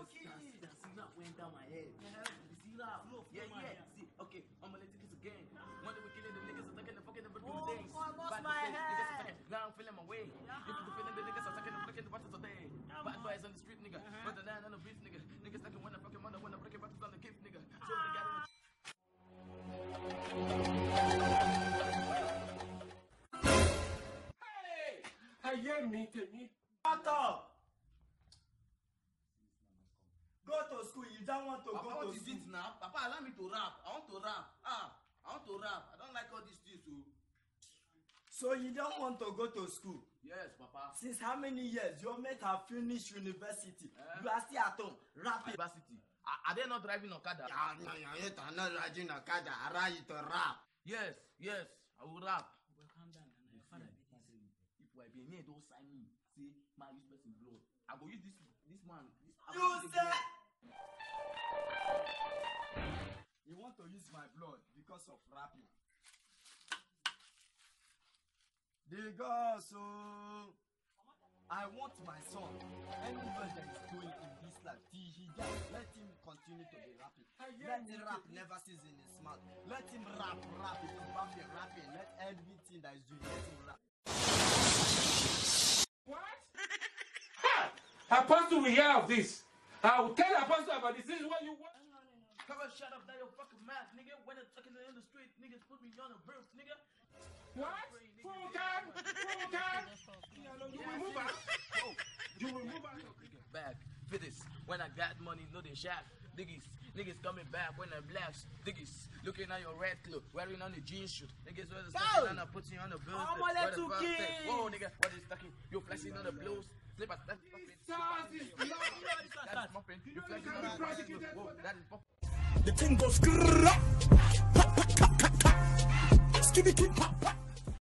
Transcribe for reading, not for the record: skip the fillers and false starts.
See that went down my head. You see that? Yeah. See, okay, I'm gonna take this again. One day we killing the niggas attacking the fucking every day. Almost my head. Now I'm feeling my way. If you feeling the niggas attacking the fucking watches a day. Bad boys on the street, nigga. But the nine on the beef, nigga. Niggas like when I fucking mother when I break it back on the gift, nigga. So they got Hey! I hear me. Shut up! Go to school. You don't want to Papa, go what to is school. it now? Papa, allow me to rap. I want to rap. I want to rap. I don't like all these things, too. So you don't want to go to school? Yes, Papa. Since how many years? Your mate have finished university. You are still at home rapping. University. Are they not driving Okada? I'm not riding a car. I ride to rap. Yes, I will rap. Well, calm down, Nana. Your father be this. If I be near, don't sign me. See, my use person blood. I go use this man. You say you want to use my blood because of rapping. Because I want my son, anywhere that is going in this life, till he dies, let him continue to be rapping. Let him rap never cease in his mouth. Let him rap. If he's rapping, let everything that is doing, let him rap. What? Ha! Apostle will hear of this. I will tell Apostle about this. This is what you want. Come on, shut up, that your fucking mouth, nigga. When they're talking in the street, niggas put me on the roof, nigga. What? Full time. You will move out. Oh, You will move out. back for this. When I got money, no they shot. Niggas coming back when I'm blessed. Niggas looking at your red clothes, wearing on the jeans shoot. Niggas wear the stuff and I put you on the bill. Whoa, nigga, what is talking? You flexing on the blues. Slip at that. SARS is That's mopping. You flexing on the blues. Whoa, that is popping. The thing goes skibidi pop.